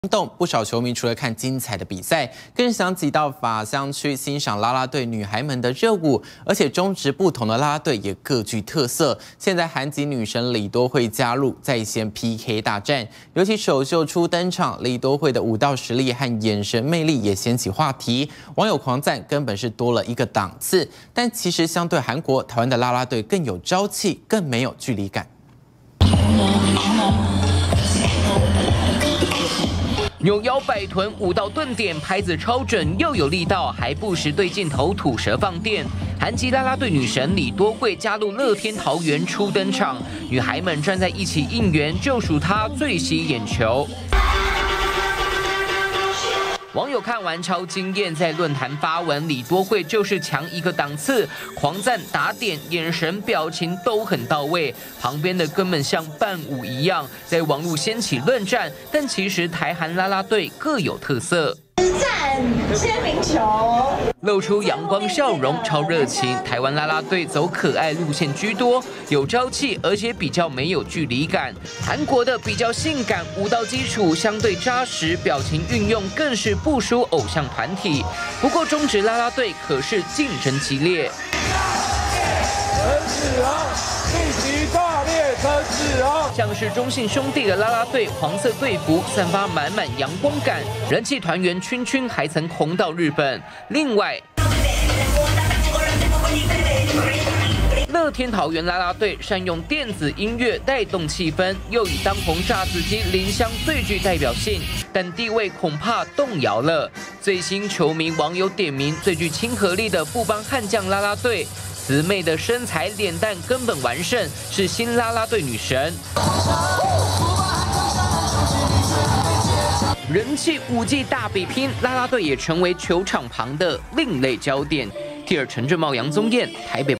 动不少球迷除了看精彩的比赛，更想挤到法香区欣赏啦啦队女孩们的热舞，而且中职不同的啦啦队也各具特色。现在韩籍女神李多慧加入在线 PK 大战，尤其首秀初登场，李多慧的舞蹈实力和眼神魅力也掀起话题，网友狂赞根本是多了一个档次。但其实相对韩国，台湾的啦啦队更有朝气，更没有距离感。 扭腰摆臀，舞到顿点，拍子超准又有力道，还不时对镜头吐舌放电。韩籍啦啦队女神李多慧加入乐天桃园初登场，女孩们站在一起应援，就属她最吸眼球。 网友看完超惊艳，在论坛发文，李多慧就是强一个档次，狂赞打点、眼神、表情都很到位，旁边的根本像伴舞一样，在网络掀起论战。但其实台韩啦啦队各有特色。 签名球， 露出阳光笑容，超热情。台湾啦啦队走可爱路线居多，有朝气，而且比较没有距离感。韩国的比较性感，舞蹈基础相对扎实，表情运用更是不输偶像团体。不过中职啦啦队可是竞争激烈。 像是中信兄弟的啦啦队，黄色队服散发满满阳光感，人气团员圈圈还曾红到日本。另外，乐天桃园啦啦队善用电子音乐带动气氛，又以当红炸子鸡林香最具代表性，但地位恐怕动摇了。最新球迷网友点名最具亲和力的富邦悍将啦啦队。 慈妹的身材、脸蛋根本完胜，是新啦啦队女神。人气舞技大比拼，啦啦队也成为球场旁的另类焦点。第二陈正茂、杨宗彦，台北。